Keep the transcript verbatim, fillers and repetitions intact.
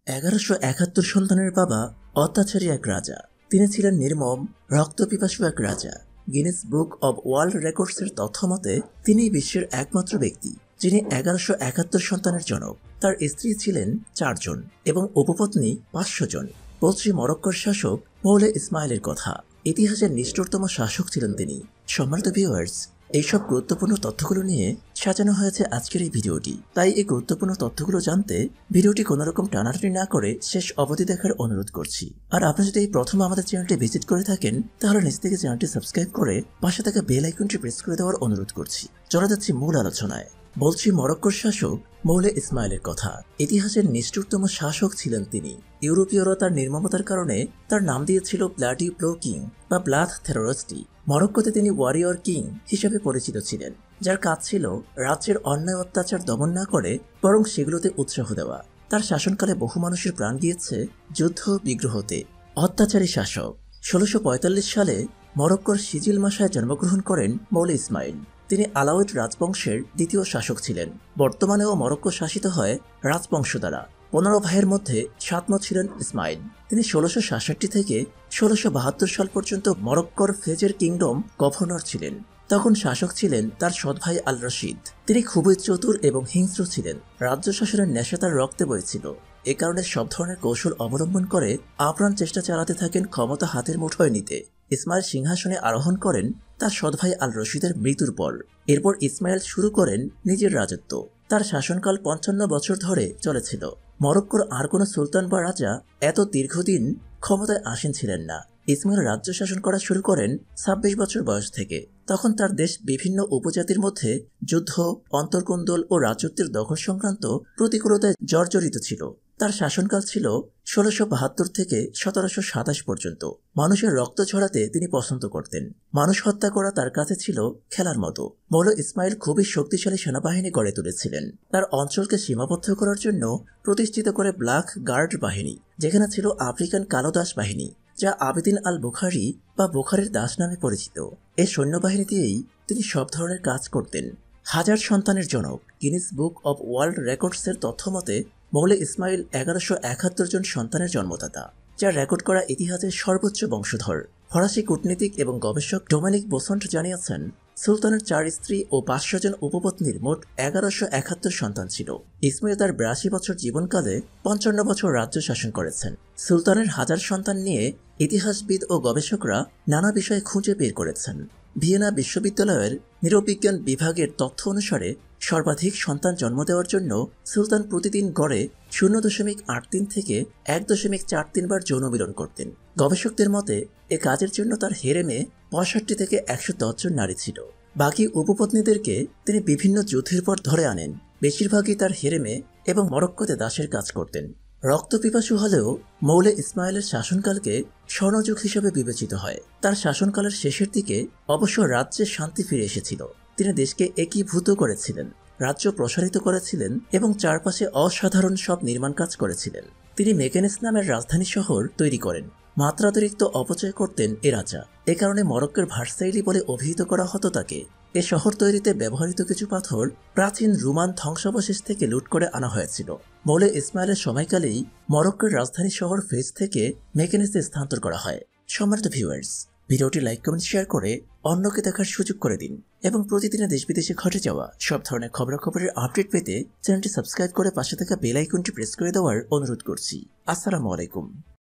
এগারোশো একাত্তর সন্তানের বাবা অত্যাচারী এক রাজা। তিনি ছিলেন নির্মম রক্তপিপাসু এক রাজা। গিনেস বুক অব ওয়ার্ল্ড রেকর্ডসের তথ্য মতে তিনি বিশ্বের একমাত্র ব্যক্তি যিনি এগারোশো একাত্তর সন্তানের জনক। তার স্ত্রী ছিলেন চারজন এবং উপপত্নী পাঁচশো জন। বলছি মরক্কোর শাসক মৌলে ইসমাইলের কথা। ইতিহাসের নিষ্ঠুরতম শাসক ছিলেন তিনি। সম্মানিত ভিউয়ার্স, এইসব গুরুত্বপূর্ণ তথ্যগুলো নিয়ে সাজানো হয়েছে আজকের এই ভিডিওটি। তাই এই গুরুত্বপূর্ণ তথ্যগুলো জানতে ভিডিওটি কোনোরকম টানাটানি না করে শেষ অবধি দেখার অনুরোধ করছি। আর আপনি যদি এই প্রথম আমাদের চ্যানেলটি ভিজিট করে থাকেন তাহলে নিজ থেকে চ্যানেলটি সাবস্ক্রাইব করে পাশে থাকা বেল আইকনটি প্রেস করে দেওয়ার অনুরোধ করছি। চলে যাচ্ছি মূল আলোচনায়। বলছি মরক্কোর শাসক মৌলে ইসমাইলের কথা। ইতিহাসের নিষ্ঠুরতম শাসক ছিলেন তিনি। ইউরোপীয়রা তার নির্মমতার কারণে তার নাম দিয়েছিল ব্লাডি প্রো কিং বা ব্লাড থেরোরিস্টি। মরক্কোতে তিনি ওয়ারিয়র কিং হিসেবে পরিচিত ছিলেন, যার কাজ ছিল রাজ্যের অন্যায় অত্যাচার দমন না করে বরং সেগুলোতে উৎসাহ দেওয়া। তার শাসনকালে বহু মানুষের প্রাণ গিয়েছে যুদ্ধ বিগ্রহতে। অত্যাচারী শাসক। ষোলোশো পঁয়তাল্লিশ সালে মরক্কোর সিজিল মাসায় জন্মগ্রহণ করেন মৌলে ইসমাইল। তিনি আলাউইড রাজবংশের দ্বিতীয় শাসক ছিলেন। বর্তমানেও মরক্কো শাসিত হয় রাজবংশ দ্বারা। পনেরো ভাইয়ের মধ্যে সাতম ছিলেন ইসমাইল। তিনি ষোলোশো সাতষট্টি থেকে ষোলোশো বাহাত্তর সাল পর্যন্ত মরক্কোর ফেজের কিংডম গভর্নর ছিলেন। তখন শাসক ছিলেন তার সৎ ভাই আল রশিদ। তিনি খুবই চতুর এবং হিংস্র ছিলেন। রাজ্য শাসনের নেশা তার রক্তে বইছিল। এ কারণে সব ধরনের কৌশল অবলম্বন করে আপ্রাণ চেষ্টা চালাতে থাকেন ক্ষমতা হাতের মুঠোয় নিতে। ইসমাইল সিংহাসনে আরোহণ করেন তার সৎ ভাই আল রশিদের মৃত্যুর পর। এরপর ইসমাইল শুরু করেন নিজের রাজত্ব। তার শাসনকাল পঞ্চান্ন বছর ধরে চলেছিল। মরক্কোর আর কোনো সুলতান বা রাজা এত দীর্ঘদিন ক্ষমতায় আসীন ছিলেন না। ইসমাইল রাজ্য শাসন করা শুরু করেন ছাব্বিশ বছর বয়স থেকে। তখন তার দেশ বিভিন্ন উপজাতির মধ্যে যুদ্ধ, অন্তর্কোন্দল ও রাজত্বের দখল সংক্রান্ত প্রতিকূলতায় জর্জরিত ছিল। তার শাসনকাল ছিল ষোলোশো বাহাত্তর থেকে সতেরোশো সাতাশ পর্যন্ত। মানুষের রক্ত ঝরাতে তিনি পছন্দ করতেন। মানুষ হত্যা করা তার কাছে ছিল খেলার মতো। মৌলা ইসমাইল খুবই শক্তিশালী সেনাবাহিনী গড়ে তুলেছিলেন। তার অঞ্চলকে সীমাবদ্ধ করার জন্য প্রতিষ্ঠিত করে ব্ল্যাক গার্ড বাহিনী, যেখানে ছিল আফ্রিকান কালো দাস বাহিনী, যা আবেদিন আল বুখারি বা বুখারির দাস নামে পরিচিত। এই সৈন্যবাহিনী দিয়েই তিনি সব ধরনের কাজ করতেন। হাজার সন্তানের জনক। গিনেস বুক অব ওয়ার্ল্ড রেকর্ডসের তথ্য মতে মৌলে ইসমাইল এগারোশো একাত্তর জন সন্তানের জন্মদাতা, যা রেকর্ড করা ইতিহাসের সর্বোচ্চ বংশধর। ফরাসি কূটনীতিক এবং গবেষক ডোমিনিক বোসন্ট জানিয়েছেন, সুলতানের চার স্ত্রী ও পাঁচশো জন উপপত্নীর মোট এগারোশো একাত্তর সন্তান ছিল। ইসমাইল তার বিরাশি বছর জীবনকালে পঞ্চান্ন বছর রাজ্য শাসন করেছেন। সুলতানের হাজার সন্তান নিয়ে ইতিহাসবিদ ও গবেষকরা নানা বিষয়ে খুঁজে বের করেছেন। ভিয়েনা বিশ্ববিদ্যালয়ের নৃবিজ্ঞান বিভাগের তথ্য অনুসারে সর্বাধিক সন্তান জন্ম দেওয়ার জন্য সুলতান প্রতিদিন গড়ে শূন্য দশমিক আট তিন থেকে এক দশমিক চার তিন বার যৌন মিলন করতেন। গবেষকদের মতে এ কাজের জন্য তার হেরেমে পঁয়ষট্টি থেকে একশো দশ জন নারী ছিল। বাকি উপপত্নীদেরকে তিনি বিভিন্ন যুদ্ধের পর ধরে আনেন। বেশিরভাগই তার হেরেমে এবং মরক্কোতে দাসের কাজ করতেন। রক্তপিপাসু হলেও মৌলে ইসমাইলের শাসনকালকে স্বর্ণযুগ হিসেবে বিবেচিত হয়। তার শাসনকালের শেষের দিকে অবশ্য রাজ্যে শান্তি ফিরে এসেছিল। তিনি দেশকে একীভূত করেছিলেন, রাজ্য প্রসারিত করেছিলেন এবং চারপাশে অসাধারণ সব নির্মাণ কাজ করেছিলেন। তিনি মেকেনেস নামের রাজধানী শহর তৈরি করেন। মাত্রাতিরিক্ত অপচয় করতেন এ রাজা। এ কারণে মরক্কোর ভার্সাইলি বলে অভিহিত করা হতো তাকে। এ শহর তৈরিতে ব্যবহৃত কিছু পাথর প্রাচীন রোমান ধ্বংসাবশেষ থেকে লুট করে আনা হয়েছিল। মৌলে ইসমাইলের সময়কালেই মরক্কোর রাজধানী শহর ফেজ থেকে মেকেনেসে স্থানান্তর করা হয়। সম্মানিত ভিউয়ার্স, ভিডিওটি লাইক কমেন্ট শেয়ার করে অন্যকে দেখার সুযোগ করে দিন এবং প্রতিদিনের দেশ বিদেশে ঘটে যাওয়া সব ধরনের খবরাখবরের আপডেট পেতে চ্যানেলটি সাবস্ক্রাইব করে পাশে থাকা বেল আইকনটি প্রেস করে দেওয়ার অনুরোধ করছি। আসসালামু আলাইকুম।